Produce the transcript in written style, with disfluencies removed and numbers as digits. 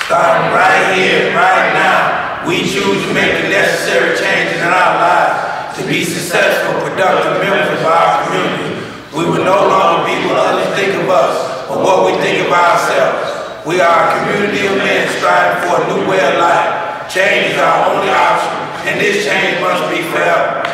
Starting right here, right now, we choose to make the necessary changes in our lives to be successful, productive members of our community. We will no longer be what others think of us, but what we think of ourselves. We are a community of men striving for a new way of life. Change is our only option, and this change must be forever.